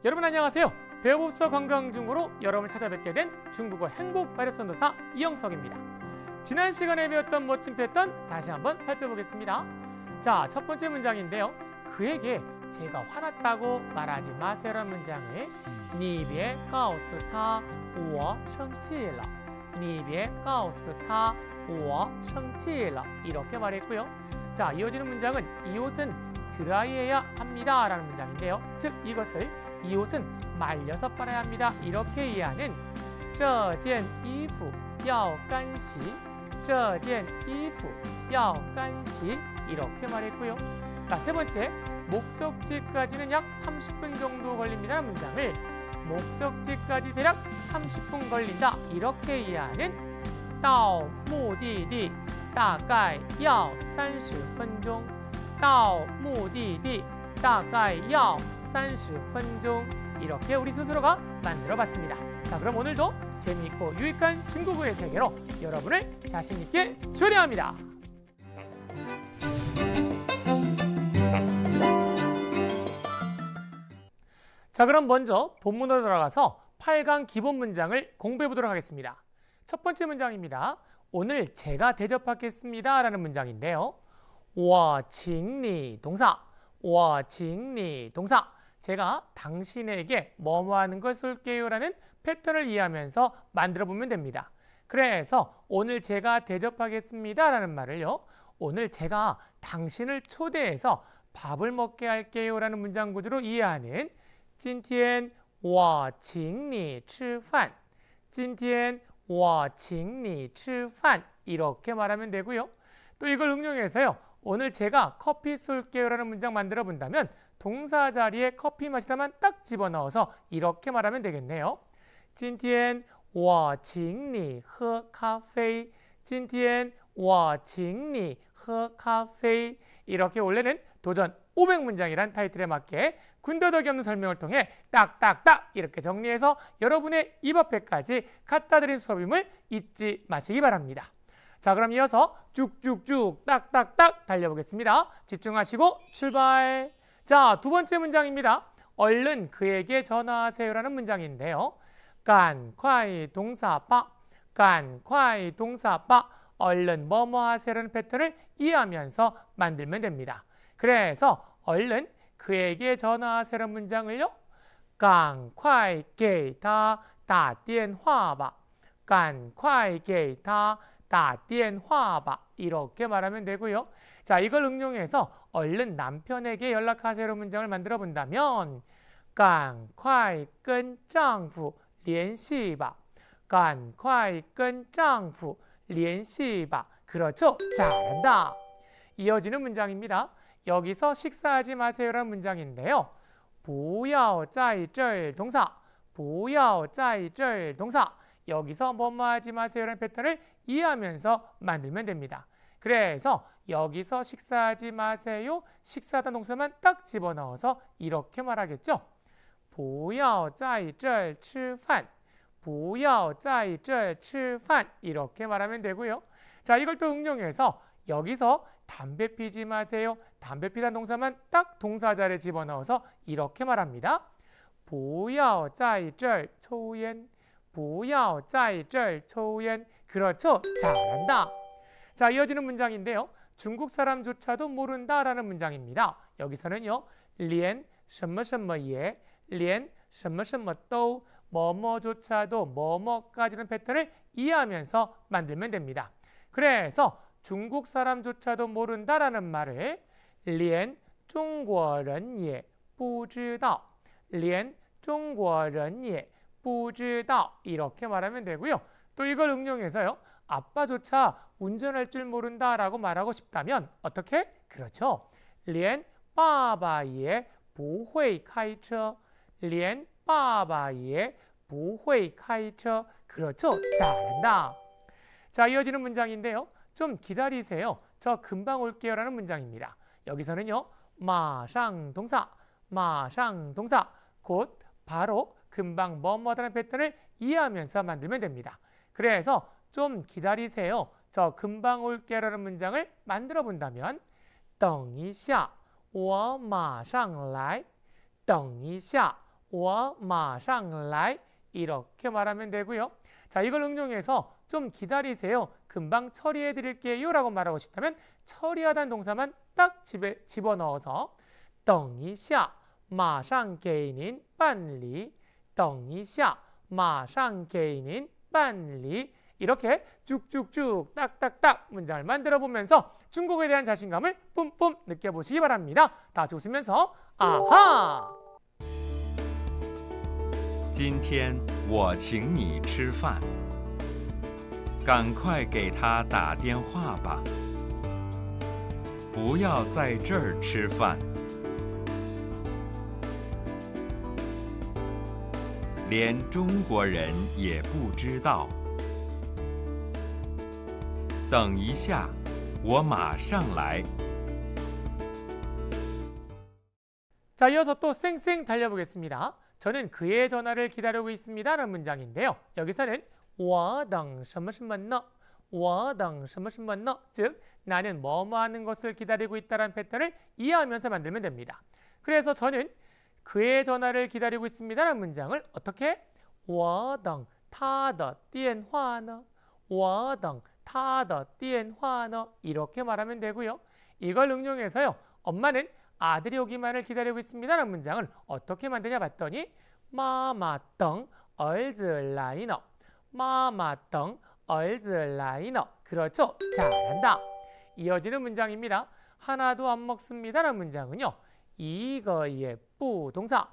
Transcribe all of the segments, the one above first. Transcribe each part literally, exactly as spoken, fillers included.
여러분 안녕하세요. 배워봅서 관광중국어로 여러분을 찾아뵙게 된 중국어 행복 바이러스 선도사 이영석입니다. 지난 시간에 배웠던 멋진 패턴 다시 한번 살펴보겠습니다. 자, 첫 번째 문장인데요. 그에게 제가 화났다고 말하지 마세요라는 문장을 你别告诉他我生气了 你别告诉他我生气了 이렇게 말했고요. 자, 이어지는 문장은 이 옷은 드라이해야 합니다 라는 문장인데요. 즉 이것을 이 옷은 말려서 빨아야 합니다 이렇게 이해하는 这件衣服要干洗这件衣服要干洗 이렇게 말했고요. 자, 세 번째, 목적지까지는 약 삼십 분 정도 걸립니다라는 문장을 목적지까지 대략 삼십 분 걸린다 이렇게 이해하는 到目的地大概要三十分钟到目的地大概要三十分钟 이렇게 우리 스스로가 만들어 봤습니다. 자, 그럼 오늘도 재미있고 유익한 중국어의 세계로 여러분을 자신 있게 초대합니다. 자, 그럼 먼저 본문으로 들어가서 팔 강 기본 문장을 공부해 보도록 하겠습니다. 첫 번째 문장입니다. 오늘 제가 대접하겠습니다 라는 문장인데요. 我请你 동사, 我请你 동사. 제가 당신에게 뭐뭐 하는 걸 쏠게요 라는 패턴을 이해하면서 만들어 보면 됩니다. 그래서 오늘 제가 대접하겠습니다 라는 말을요. 오늘 제가 당신을 초대해서 밥을 먹게 할게요 라는 문장 구조로 이해하는 今天我请你吃饭今天我请你吃饭 이렇게 말하면 되고요. 또 이걸 응용해서요. 오늘 제가 커피 쏠게요 라는 문장 만들어 본다면 동사 자리에 커피 마시다만 딱 집어넣어서 이렇게 말하면 되겠네요. 今天我请你喝咖啡今天我请你喝咖啡 이렇게 원래는 도전 오백 문장이란 타이틀에 맞게 군더더기 없는 설명을 통해 딱딱딱 이렇게 정리해서 여러분의 입 앞에까지 갖다 드린 수업임을 잊지 마시기 바랍니다. 자, 그럼 이어서 쭉쭉쭉 딱딱딱 달려보겠습니다. 집중하시고 출발! 자, 두 번째 문장입니다. 얼른 그에게 전화하세요라는 문장인데요. 赶快 동사 빠, 赶快 동사 빠, 얼른 뭐뭐 하세요라는 패턴을 이해하면서 만들면 됩니다. 그래서 얼른 그에게 전화하세요라는 문장을요. 赶快给他打电话吧赶快给他打电话吧 이렇게 말하면 되고요. 자, 이걸 응용해서 얼른 남편에게 연락하세요라는 문장을 만들어 본다면 赶快跟丈夫联系吧赶快跟丈夫联系吧 그렇죠? 잘한다. 이어지는 문장입니다. 여기서 식사하지 마세요라는 문장인데요. 不要在这儿 동사, 不要在这儿 동사. 여기서 뭐뭐 하지 마세요라는 패턴을 이해하면서 만들면 됩니다. 그래서 여기서 식사하지 마세요. 식사하다 동사만 딱 집어넣어서 이렇게 말하겠죠. 不要在这儿吃饭不要在这儿吃饭 이렇게 말하면 되고요. 자, 이걸 또 응용해서 여기서 담배 피지 마세요. 담배 피다는 동사만 딱 동사 자리에 집어넣어서 이렇게 말합니다. 不要在这儿抽烟不要在这儿抽烟 그렇죠? 잘한다. 자, 이어지는 문장인데요. 중국 사람조차도 모른다라는 문장입니다. 여기서는요. 连什么什么也连什么什么都뭐뭐조차도 뭐뭐까지는 패턴을 이해하면서 만들면 됩니다. 그래서 중국 사람조차도 모른다라는 말을 连中国人也不知道连中国人也不知道 이렇게 말하면 되고요. 또 이걸 응용해서요. 아빠조차 운전할 줄 모른다라고 말하고 싶다면 어떻게? 그렇죠. 连爸爸也不会开车连爸爸也不会开车 그렇죠. 잘한다. 자, 이어지는 문장인데요. 좀 기다리세요. 저 금방 올게요 라는 문장입니다. 여기서는요. 马上 동사, 马上 동사, 곧 바로 금방 뭐뭐하다는 패턴을 이해하면서 만들면 됩니다. 그래서 좀 기다리세요. 저 금방 올게요 라는 문장을 만들어 본다면 等一下我马上来等一下我马上来 이렇게 말하면 되고요. 자, 이걸 응용해서 좀 기다리세요. 금방 처리해 드릴게요 라고 말하고 싶다면 처리하다는 동사만 딱 집에 집어넣어서 等一下马上给您办理等一下马上给您办理 이렇게 쭉쭉쭉 딱딱딱 문장을 만들어 보면서 중국어에 대한 자신감을 뿜뿜 느껴보시기 바랍니다. 다 같이 웃으면서 아하! 今天我请你吃饭，赶快给他打电话吧，不要在这儿吃饭，连中国人也不知道。等一下，我马上来。 자, 이어서 또 쌩쌩 달려보겠습니다. 저는 그의 전화를 기다리고 있습니다 라는 문장인데요. 여기서는 我等什么什么呢我等什么什么呢즉 나는 뭐뭐 하는 것을 기다리고 있다는 패턴을 이해하면서 만들면 됩니다. 그래서 저는 그의 전화를 기다리고 있습니다 라는 문장을 어떻게? 我等他的电话呢我等他的电话呢 이렇게 말하면 되고요. 이걸 응용해서요. 엄마는 아들이 오기만을 기다리고 있습니다 라는 문장을 어떻게 만드냐 봤더니 妈妈等儿子来呢妈妈等儿子来呢 그렇죠? 잘한다. 이어지는 문장입니다. 하나도 안 먹습니다 라는 문장은요. 이거의 부동사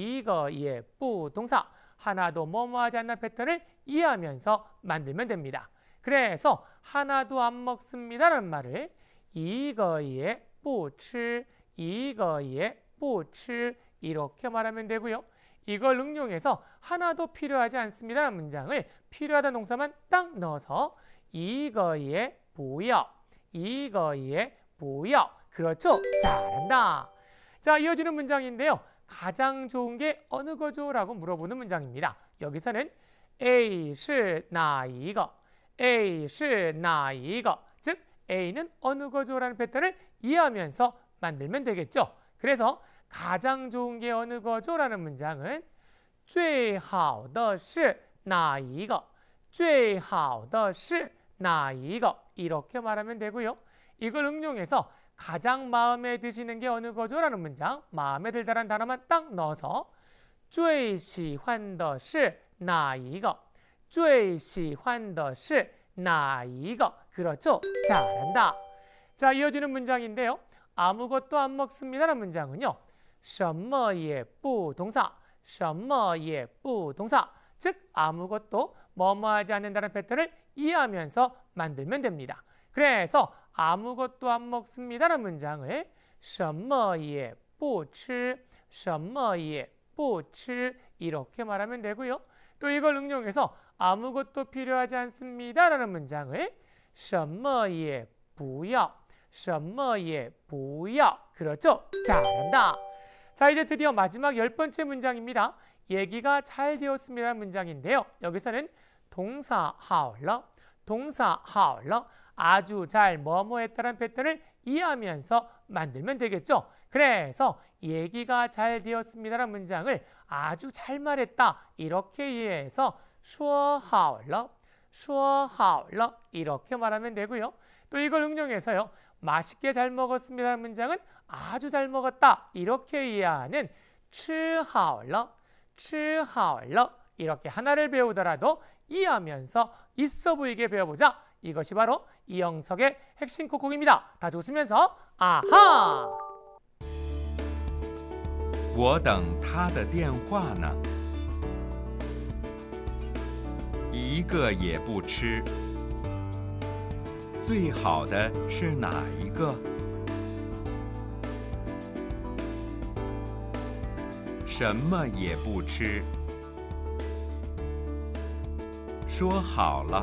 이거의 부동사 하나도 뭐뭐 하지 않는 패턴을 이해하면서 만들면 됩니다. 그래서 하나도 안 먹습니다 라는 말을 이거의 不吃 이거의 不吃 이렇게 말하면 되고요. 이걸 응용해서 하나도 필요하지 않습니다 라는 문장을 필요하다는 동사만 딱 넣어서 이거의 不要 이거의 不要 그렇죠? 잘한다. 자, 이어지는 문장인데요. 가장 좋은 게 어느 거죠? 라고 물어보는 문장입니다. 여기서는 A 是哪一个 A 是哪一个 즉 A는 어느 거죠? 라는 패턴을 이해하면서 만들면 되겠죠. 그래서 가장 좋은 게 어느 거죠? 라는 문장은 最好的是哪一个最好的是哪一个 이렇게 말하면 되고요. 이걸 응용해서 가장 마음에 드시는 게 어느 거죠? 라는 문장 마음에 들다라는 단어만 딱 넣어서 最喜欢的是哪一个最喜欢的是哪一个 그렇죠? 잘한다. 자, 이어지는 문장인데요. 아무것도 안 먹습니다 라는 문장은요. 什么也不动사什么也不动사 즉 아무것도 뭐뭐 하지 않는다는 패턴을 이해하면서 만들면 됩니다. 그래서 아무것도 안 먹습니다 라는 문장을 什么也不吃什么也不吃 이렇게 말하면 되고요. 또 이걸 응용해서 아무것도 필요하지 않습니다 라는 문장을 什么也不要什么也不要 그렇죠? 잘한다. 자, 이제 드디어 마지막 열 번째 문장입니다. 얘기가 잘 되었습니다 문장인데요. 여기서는 동사 好了 동사 好了 아주 잘 뭐뭐 했다는 패턴을 이해하면서 만들면 되겠죠. 그래서 얘기가 잘 되었습니다라는 문장을 아주 잘 말했다 이렇게 이해해서 说好了说好了 이렇게 말하면 되고요. 또 이걸 응용해서요. 맛있게 잘 먹었습니다라는 문장은 아주 잘 먹었다 이렇게 이해하는 吃好了吃好了 이렇게 하나를 배우더라도 이해하면서 있어 보이게 배워보자. 이것이 바로 이영석의 핵심 콕콕입니다. 다 웃으면서 아하! 我等他的电话呢，一个也不吃。最好的是哪一个？什么也不吃。说好了。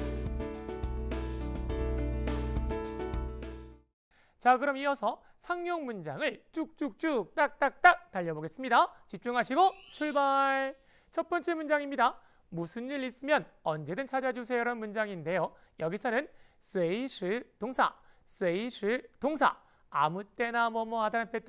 자, 그럼 이어서 상용 문장을 쭉쭉쭉 딱딱딱 달려보겠습니다. 집중하시고 출발! 첫 번째 문장입니다. 무슨 일 있으면 언제든 찾아주세요라는 문장인데요. 여기서는 随时 동사, 随时 동사, 아무 때나 뭐뭐 하다는 패턴을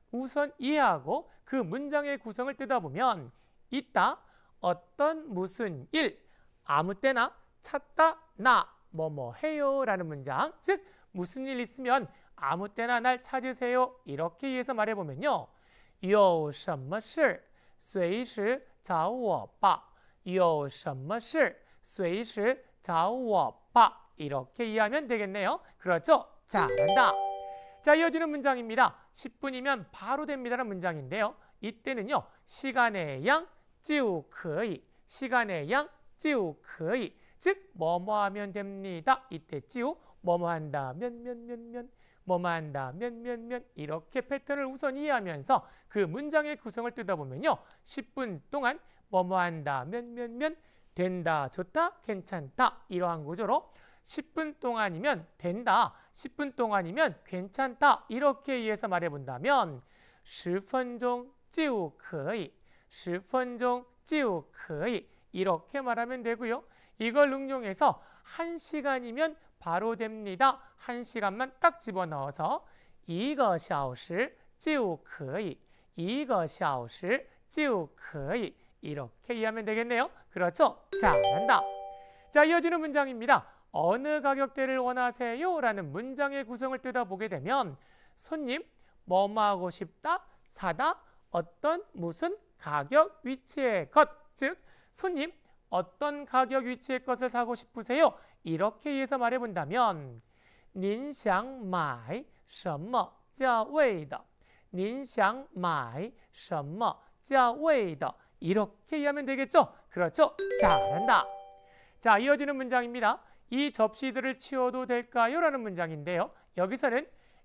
우선 이해하고 그 문장의 구성을 뜯어보면 있다, 어떤 무슨 일, 아무 때나 찾다, 나, 뭐뭐 해요 라는 문장, 즉 무슨 일 있으면 아무 때나 날 찾으세요 이렇게 이해해서 말해보면요. 有什么事随时找我吧有什么事随时找我吧이렇게 이해하면 되겠네요. 그렇죠? 잘한다. 자, 이어지는 문장입니다. 십 분이면 바로 됩니다라는 문장인데요. 이때는요. 시간의 양, 就可以 시간의 양, 就可以 즉, 뭐뭐 하면 됩니다. 이때 就, 뭐뭐 한다, 면, 면, 면, 면 뭐뭐 한다, 면, 면, 면 이렇게 패턴을 우선 이해하면서 그 문장의 구성을 뜯어보면요. 십 분 동안 뭐뭐 한다, 면, 면, 면 된다, 좋다, 괜찮다 이러한 구조로 십 분 동안이면 된다, 십 분 동안이면 괜찮다 이렇게 이해해서 말해본다면 十分钟就可以十分钟就可以이렇게 말하면 되고요. 이걸 응용해서 한 시간이면 바로 됩니다. 한 시간만 딱 집어넣어서 一个小时就可以一个小时就可以이렇게 이해하면 되겠네요. 그렇죠? 잘한다. 자, 이어지는 문장입니다. 어느 가격대를 원하세요? 라는 문장의 구성을 뜯어보게 되면 손님, 뭐뭐 하고 싶다, 사다, 어떤, 무슨, 가격, 위치의 것, 즉 손님, 어떤 가격, 위치의 것을 사고 싶으세요? 이렇게 이해해서 말해본다면 您想买什么价位的您想买什么价位的이렇게 이해하면 되겠죠? 그렇죠? 잘한다. 자, 이어지는 문장입니다. 이 접시들을 치워도 될까요? 라는 문장인데요. 여기서는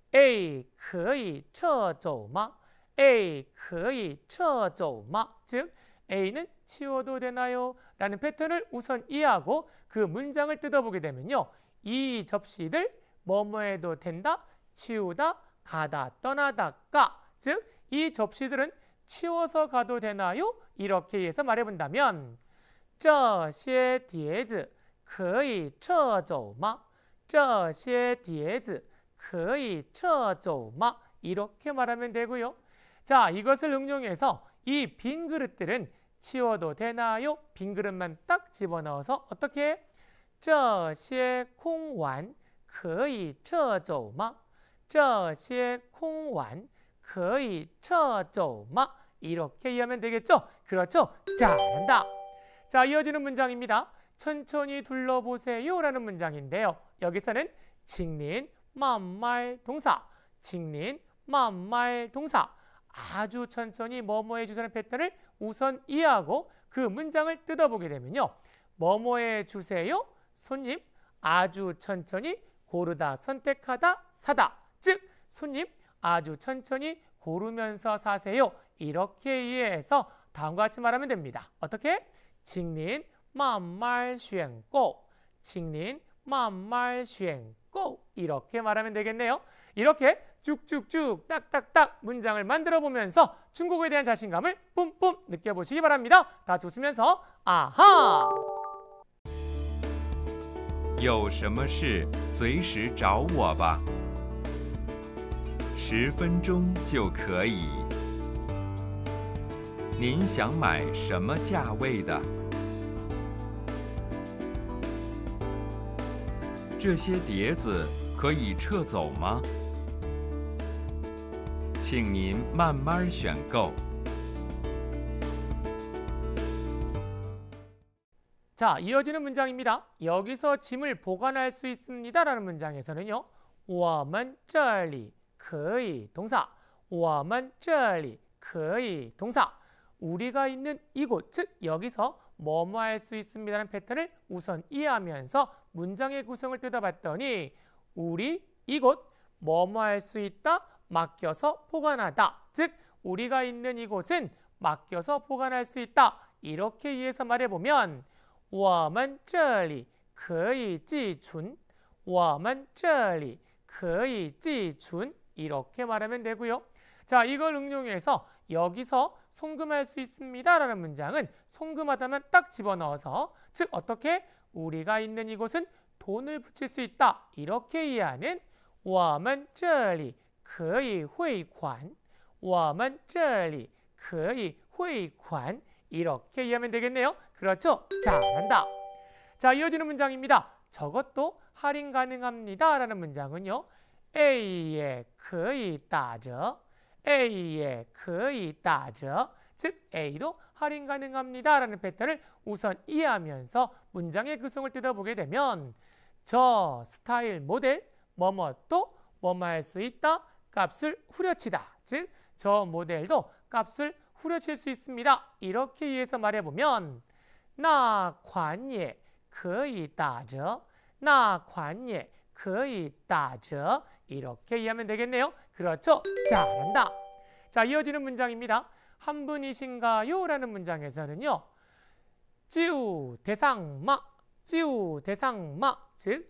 A 可以撤走吗? A 可以撤走吗? 즉 A는 치워도 되나요? 라는 패턴을 우선 이해하고 그 문장을 뜯어보게 되면요. 이 접시들 뭐뭐 해도 된다, 치우다, 가다, 떠나다, 가. 즉 이 접시들은 치워서 가도 되나요? 이렇게 해서 말해본다면 这些碟子可以撤走吗?这些碟子可以撤走吗? 이렇게 말하면 되고요. 자, 이것을 응용해서 이 빈 그릇들은 치워도 되나요? 빈 그릇만 딱 집어넣어서 어떻게? 这些空碗可以撤走吗?这些空碗可以撤走吗? 이렇게 이해하면 되겠죠? 그렇죠? 잘한다. 자, 이어지는 문장입니다. 천천히 둘러보세요 라는 문장인데요. 여기서는 칭린, 만말 동사, 칭린, 만말 동사 아주 천천히 뭐뭐 해주세요 패턴을 우선 이해하고 그 문장을 뜯어보게 되면요. 뭐뭐 해주세요? 손님, 아주 천천히 고르다, 선택하다, 사다. 즉, 손님, 아주 천천히 고르면서 사세요. 이렇게 이해해서 다음과 같이 말하면 됩니다. 어떻게? 请您慢慢选购 请您慢慢选购 이렇게 말하면 되겠네요. 이렇게 쭉쭉쭉 딱딱딱 문장을 만들어 보면서 중국어에 대한 자신감을 뿜뿜 느껴보시기 바랍니다. 다 웃으면서 아하! 有什么事随时找我吧十分钟就可以您想买什么价位的这些碟子可以撤走吗请您慢慢选购 자, 이어지는 문장입니다. 여기서 짐을 보관할 수 있습니다 라는 문장에서는요. 我们这里可以 동사 我们这里可以 동사 우리가 있는 이곳, 즉 여기서 뭐뭐 할 수 있습니다라는 패턴을 우선 이해하면서 문장의 구성을 뜯어봤더니 우리 이곳 뭐뭐 할 수 있다, 맡겨서 보관하다. 즉 우리가 있는 이곳은 맡겨서 보관할 수 있다. 이렇게 이해해서 말해보면 我们这里可以寄存我们这里可以寄存 이렇게 말하면 되고요. 자, 이걸 응용해서 여기서 송금할 수 있습니다 라는 문장은 송금하다만 딱 집어넣어서 즉 어떻게? 우리가 있는 이곳은 돈을 붙일 수 있다. 이렇게 이해하는 我们这里可以汇款我们这里可以汇款. 이렇게 이해하면 되겠네요. 그렇죠? 잘한다. 자, 이어지는 문장입니다. 저것도 할인 가능합니다 라는 문장은요. A에 可以打折. A에 可以打折. 즉 A도 할인 가능합니다 라는 패턴을 우선 이해하면서 문장의 구성을 뜯어보게 되면 저 스타일 모델 뭐뭐도 뭐뭐 할 수 있다. 값을 후려치다. 즉 저 모델도 값을 후려칠 수 있습니다. 이렇게 이해해서 말해보면 那款也可以打折. 那款也可以打折. 이렇게 이해하면 되겠네요. 그렇죠? 잘한다. 자, 이어지는 문장입니다. 한 분이신가요? 라는 문장에서는요. 只有 대상마, 只有 대상마, 즉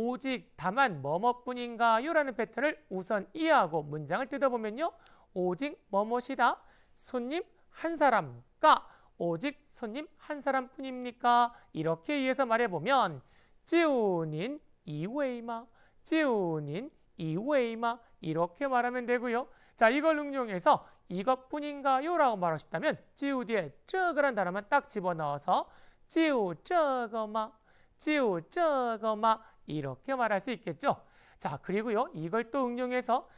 오직 다만 뭐뭐뿐인가요? 라는 패턴을 우선 이해하고 문장을 뜯어보면요. 오직 뭐뭐이다. 손님 한 사람가. 오직 손님 한 사람뿐입니까? 이렇게 이해해서 말해보면 只有您一位吗? 只有您一位吗? 이렇게 말하면 되고요. 자, 이걸 응용해서 이것뿐인가요? 라고 말하고 싶다면 只有 뒤에 这个라는 단어만 딱 집어넣어서 只有这个吗? 只有这个吗? 이렇게 말할 수 있겠죠. 자, 그리고요. 이걸 또 응용해서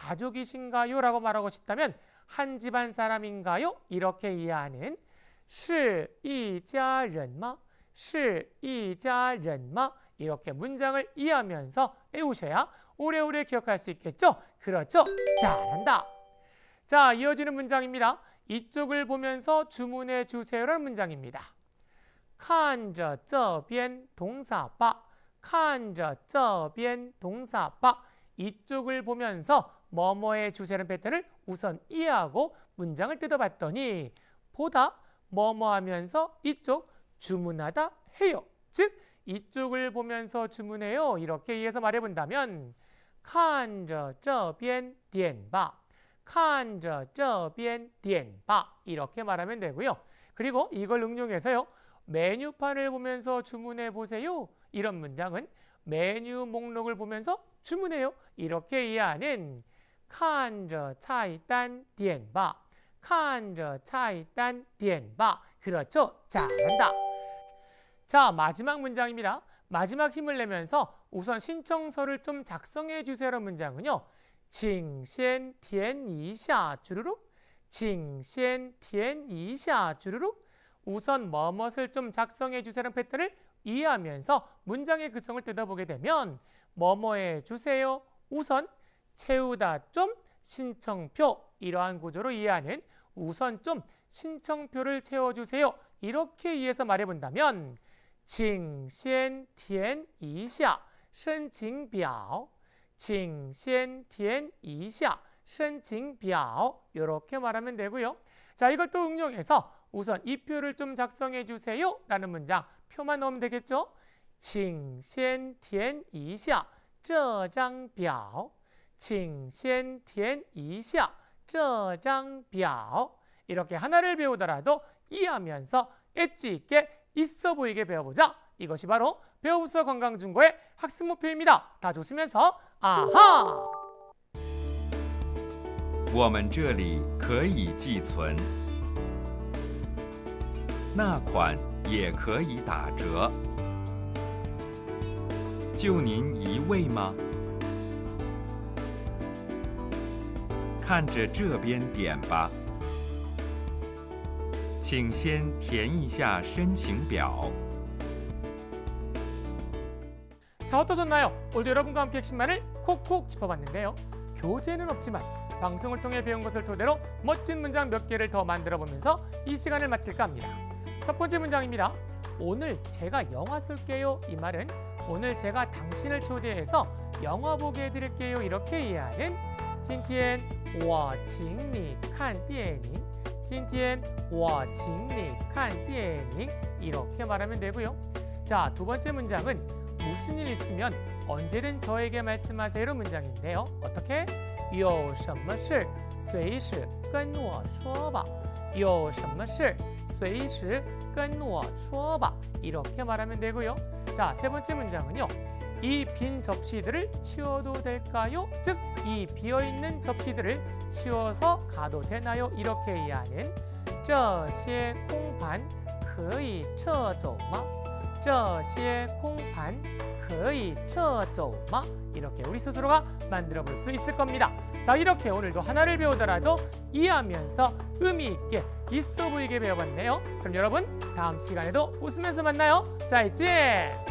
가족이신가요? 라고 말하고 싶다면 한 집안 사람인가요? 이렇게 이해하는 是一家人吗?是一家人吗? 이렇게 문장을 이해하면서 외우셔야 오래오래 기억할 수 있겠죠? 그렇죠? 잘한다. 자, 이어지는 문장입니다. 이쪽을 보면서 주문해 주세요라는 문장입니다. 看着这边동사吧. 看着这边동사吧. 이쪽을 보면서 뭐뭐해 주세요라는 패턴을 우선 이해하고 문장을 뜯어봤더니 보다 뭐뭐 하면서 이쪽 주문하다 해요. 즉 이쪽을 보면서 주문해요. 이렇게 이해해서 말해본다면 看着这边点吧. 看着这边点吧. 이렇게 말하면 되고요. 그리고 이걸 응용해서요. 메뉴판을 보면서 주문해 보세요. 이런 문장은 메뉴 목록을 보면서 주문해요. 이렇게 이해하는 看着菜单点吧. 看着菜单点吧. 그렇죠? 잘한다. 자, 마지막 문장입니다. 마지막 힘을 내면서 우선 신청서를 좀 작성해 주세요라는 문장은요. 请先填一下 주르륵. 请先填一下 주르륵. 우선 뭐뭇을 좀 작성해 주세요라는 패턴을 이해하면서 문장의 구성을 뜯어보게 되면 뭐뭐해 주세요. 우선 채우다 좀 신청표. 이러한 구조로 이해하는 우선 좀 신청표를 채워주세요. 이렇게 이해해서 말해본다면 请先填一下申请表. 请先填一下申请表. 이렇게 말하면 되고요. 자, 이걸 또 응용해서 우선 이 표를 좀 작성해 주세요 라는 문장 표만 넣으면 되겠죠. 请先填一下这张表. 请先填一下这张表. 이렇게 하나를 배우더라도 이해하면서 엣지 있게 있어 보이게 배워보자. 이것이 바로 배우부서 건강중고의 학습 목표입니다. 다 좋으면서 아하! 我们这里可以寄存，那款也可以打折。就您一位吗？看着这边点吧。请先填一下申请表。 자, 어떠셨나요? 오늘도 여러분과 함께 핵심만을 콕콕 짚어봤는데요. 교재는 없지만 방송을 통해 배운 것을 토대로 멋진 문장 몇 개를 더 만들어 보면서 이 시간을 마칠까 합니다. 첫 번째 문장입니다. 오늘 제가 영화 쏠게요. 이 말은 오늘 제가 당신을 초대해서 영화 보게 해드릴게요. 이렇게 이해하는 今天我请你看电影. 今天我请你看电影. 이렇게 말하면 되고요. 자, 두 번째 문장은 무슨 일 있으면 언제든 저에게 말씀하세요로 문장인데요. 어떻게? 有什么事随时跟我说吧. 有什么事随时跟我说吧. 이렇게 말하면 되고요. 자, 세 번째 문장은요. 이 빈 접시들을 치워도 될까요? 즉, 이 비어있는 접시들을 치워서 가도 되나요? 이렇게 이해하는 这些空盘可以撤走吗?这些空盘可以撤走吗? 이렇게 우리 스스로가 만들어 볼 수 있을 겁니다. 자, 이렇게 오늘도 하나를 배우더라도 이해하면서 의미 있게 있어 보이게 배워봤네요. 그럼 여러분 다음 시간에도 웃으면서 만나요. 再见.